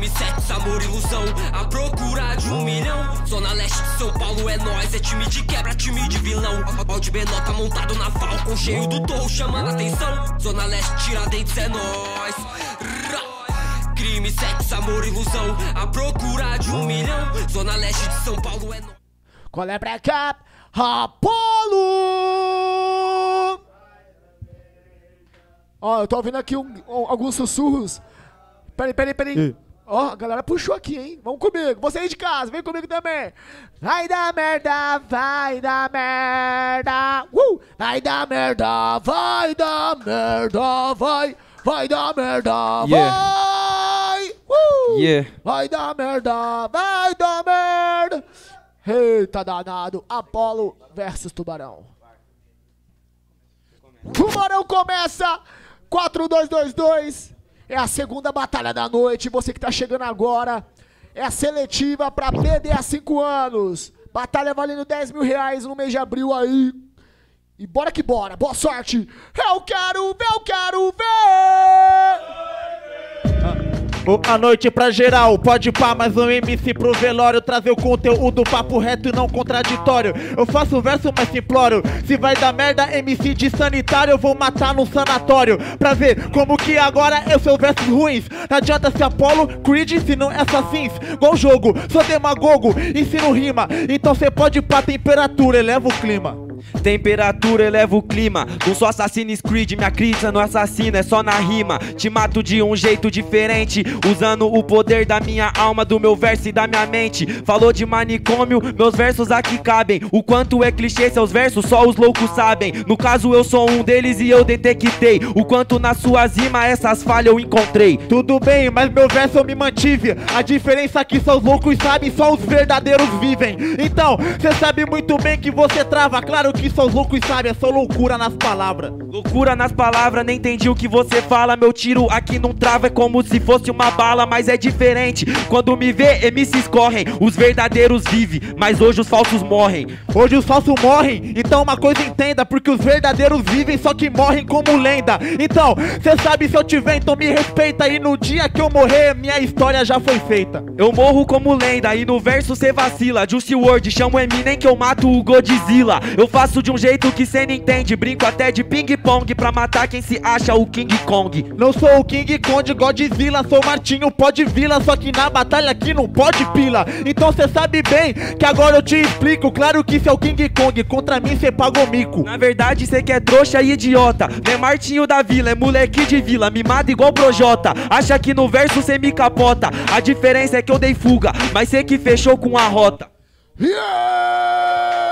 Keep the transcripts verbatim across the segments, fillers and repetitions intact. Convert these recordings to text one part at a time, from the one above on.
Crime, sexo, amor, ilusão, à procura de um milhão. Zona Leste de São Paulo é nós, é time de quebra, time de vilão. Ó de Benota montado na Falcon, cheio do torro chamando atenção. Zona Leste, Tiradentes é nós. Crime, sexo, amor, ilusão, à procura de um milhão. Zona Leste de São Paulo é nós. Qual é pra cá? Apolo! Ó, eu tô ouvindo aqui um, um, alguns sussurros. Peraí, peraí, peraí. Ó, a galera puxou aqui, hein? Vamos comigo. Você aí de casa, vem comigo também. Vai dar merda, vai dar merda. Uh! Vai dar merda, vai dar merda, vai. Vai dar merda, yeah. vai. Uh! Yeah. Vai dar merda, vai dar merda. Eita danado, Apolo versus Tubarão. Tubarão começa, quatro dois dois dois, é a segunda batalha da noite, você que tá chegando agora, é a seletiva pra P D há cinco anos, batalha valendo dez mil reais no mês de abril aí, e bora que bora, boa sorte, eu quero ver, eu quero ver! Boa noite pra geral, pode pá, mais um M C pro velório. Trazer o conteúdo, papo reto e não contraditório. Eu faço verso, mas imploro. Se vai dar merda, M C de sanitário, eu vou matar no sanatório. Pra ver como que agora eu sou versos ruins. Não adianta ser Apolo, Creed, se não é assassins. Igual jogo, sou demagogo, ensino rima. Então cê pode pá, temperatura, eleva o clima. Temperatura eleva o clima. Não sou Assassin's Creed, minha crítica não é assassina, é só na rima. Te mato de um jeito diferente, usando o poder da minha alma, do meu verso e da minha mente. Falou de manicômio, meus versos aqui cabem. O quanto é clichê seus versos, só os loucos sabem. No caso eu sou um deles e eu detectei o quanto nas suas rimas essas falhas eu encontrei. Tudo bem, mas meu verso eu me mantive. A diferença é que só os loucos sabem, só os verdadeiros vivem. Então, cê sabe muito bem que você trava. Claro que só os loucos sabem, é só loucura nas palavras. Loucura nas palavras, nem entendi o que você fala. Meu tiro aqui não trava, é como se fosse uma bala, mas é diferente. Quando me vê, M Cs correm, os verdadeiros vivem, mas hoje os falsos morrem. Hoje os falsos morrem, então uma coisa entenda, porque os verdadeiros vivem, só que morrem como lenda. Então, cê sabe se eu tiver, então me respeita. E no dia que eu morrer, minha história já foi feita. Eu morro como lenda, e no verso cê vacila. Juicy world, chamo Eminem que eu mato o Godzilla. Eu faço de um jeito que cê não entende, brinco até de ping-pong pra matar quem se acha o King Kong. Não sou o King Kong, Godzilla, sou Martinho, pode vila, só que na batalha aqui não pode pila. Então cê sabe bem que agora eu te explico. Claro que cê é o King Kong, contra mim cê pagou mico. Na verdade cê que é trouxa e idiota, não é Martinho da vila, é moleque de vila, mimado igual Projota. Acha que no verso cê me capota, a diferença é que eu dei fuga, mas cê que fechou com a rota. Yeah!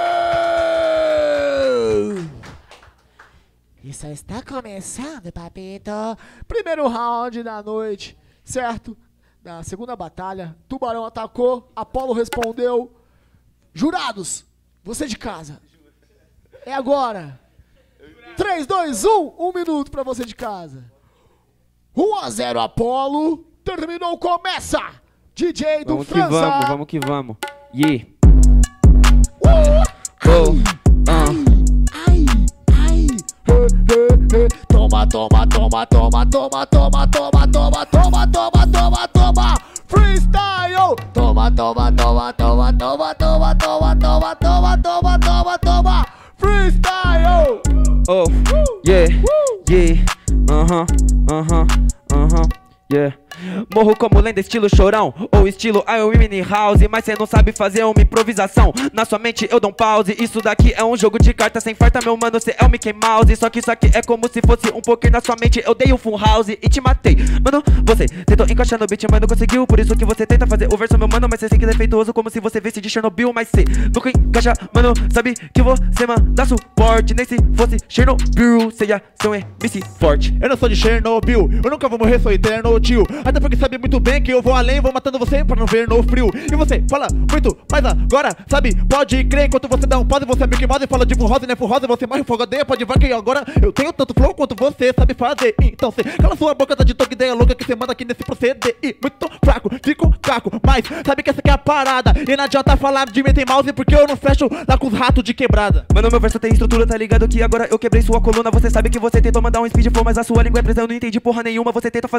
Isso está começando, papito. Primeiro round da noite, certo? Da segunda batalha, Tubarão atacou, Apolo respondeu. Jurados, você de casa, é agora. três, dois, um, um minuto pra você de casa. um a zero Apolo, terminou, começa. D J do vamos França. Vamos que vamos, vamos que vamos. Yeah. Uh, oh, uh. Ai, ai, he, he, he. Toma, toma, toma, toma, toma, toma, toma, toma, toma, toma, toma, toma. Freestyle. Toma, toma, toma, toma, toma, toma, toma, toma, toma, toma, toma, toma. Freestyle. Oh, yeah, yeah, uh-huh, uh-huh, uh-huh, yeah. Morro como lenda, estilo chorão, ou estilo I Am Mini House. Mas cê não sabe fazer uma improvisação, na sua mente eu dou um pause. Isso daqui é um jogo de cartas sem farta, meu mano, cê é o Mickey Mouse. Só que isso aqui é como se fosse um poker na sua mente. Eu dei um full house e te matei. Mano, você tentou encaixar no beat, mas não conseguiu. Por isso que você tenta fazer o verso, meu mano, mas cê sei que é defeituoso, como se você visse de Chernobyl. Mas cê nunca encaixa, mano, sabe que você manda suporte. Nem se fosse Chernobyl, cê ia ser um M C forte. Eu não sou de Chernobyl, eu nunca vou morrer, sou eterno tio. Até porque sabe muito bem que eu vou além, vou matando você pra não ver no frio. E você fala muito, mas agora, sabe, pode crer. Enquanto você dá um pause, você é Mickey Mouse e fala de full rosa, né, full rosa, você morre fogadeia. Pode ver que agora eu tenho tanto flow quanto você sabe fazer. Então cê cala sua boca, tá de toque ideia louca que cê manda aqui nesse proceder. E muito fraco, fico caco, mas sabe que essa aqui é a parada. E não adianta falar de Mickey Mouse porque eu não fecho lá com os ratos de quebrada. Mano, meu verso tem estrutura, tá ligado que agora eu quebrei sua coluna. Você sabe que você tentou mandar um speed flow, mas a sua língua é presa, eu não entendi porra nenhuma. Você tenta fazer um verso, eu não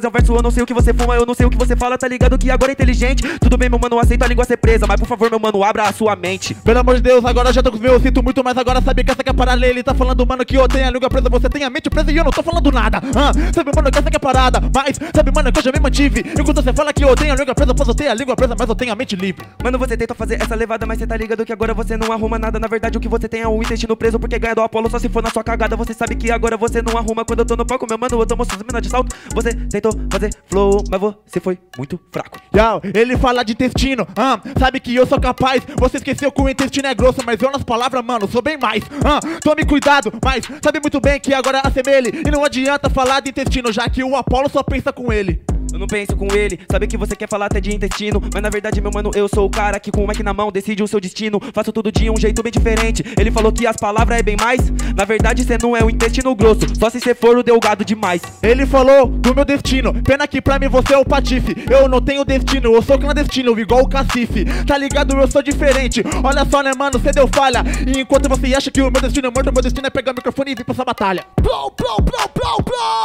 não sei o que você fuma, eu não sei o que você fala, tá ligado que agora é inteligente. Tudo bem, meu mano, aceito a língua ser presa, mas por favor, meu mano, abra a sua mente. Pelo amor de Deus, agora já tô com os meus, sinto muito, mas agora sabe que essa que é a parada. Ele tá falando, mano, que eu tenho a língua presa, você tem a mente presa e eu não tô falando nada. ah, Sabe, mano, que essa que é a parada, mas sabe, mano, que eu já me mantive. Enquanto você fala que eu tenho a língua presa, pois eu tenho a língua presa, mas eu tenho a mente livre. Mano, você tenta fazer essa levada, mas cê tá ligado que agora você não arruma nada. Na verdade, o que você tem é um intestino preso, porque ganha do Apolo só se for na sua cagada. Você sabe que agora você não arruma. Quando eu tô no palco, meu mano, eu tô mostrando mina de salto. Você tentou fazer flow, mas você foi muito fraco. Yo, ele fala de intestino, ah, sabe que eu sou capaz. Você esqueceu que o intestino é grosso, mas eu nas palavras, mano, sou bem mais. ah, Tome cuidado, mas sabe muito bem que agora assemelhe. E não adianta falar de intestino, já que o Apolo só pensa com ele. Eu não penso com ele, sabe que você quer falar até de intestino, mas na verdade, meu mano, eu sou o cara que com o mic na mão decide o seu destino. Faço tudo de um jeito bem diferente. Ele falou que as palavras é bem mais. Na verdade, cê não é o intestino grosso, só se cê for o delgado demais. Ele falou do meu destino, pena que pra mim você é o patife. Eu não tenho destino, eu sou clandestino, igual o cacife. Tá ligado, eu sou diferente. Olha só, né, mano, cê deu falha. E enquanto você acha que o meu destino é morto, o meu destino é pegar o microfone e vir pra essa batalha. Plou, plou, plou, plou,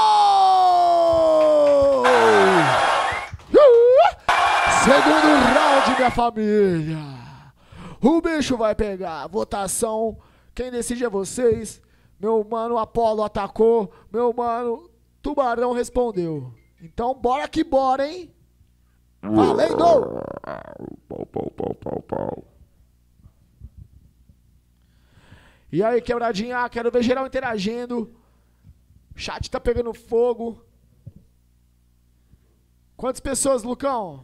plou! Segundo round, minha família. O bicho vai pegar. Votação. Quem decide é vocês. Meu mano Apolo atacou. Meu mano Tubarão respondeu. Então bora que bora, hein? Valendo! Pau, pau, pau, pau, pau. E aí, quebradinha? Quero ver geral interagindo. O chat tá pegando fogo. Quantas pessoas, Lucão?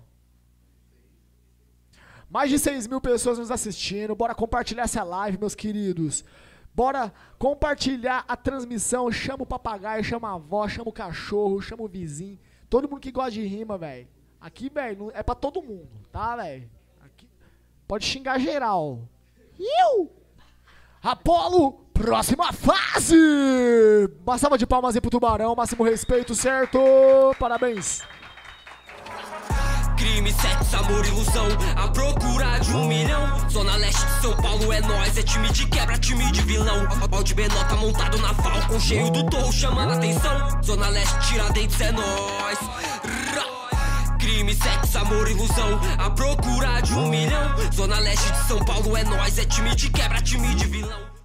Mais de seis mil pessoas nos assistindo. Bora compartilhar essa live, meus queridos. Bora compartilhar a transmissão. Chama o papagaio, chama a avó, chama o cachorro, chama o vizinho. Todo mundo que gosta de rima, velho. Aqui, velho, é pra todo mundo, tá, velho? Pode xingar geral. Iu! Apolo, próxima fase! Uma salva de palmas aí pro Tubarão. Máximo respeito, certo? Parabéns. Crime, sexo, amor, ilusão, a procura de um milhão. Zona Leste de São Paulo é nós, é time de quebra, time de vilão. Balde Benota montado na Falcon, cheio do torro chamando atenção. Zona Leste, Tiradentes é nós. Crime, sexo, amor, ilusão, a procura de um milhão. Zona Leste de São Paulo é nós, é time de quebra, time de vilão.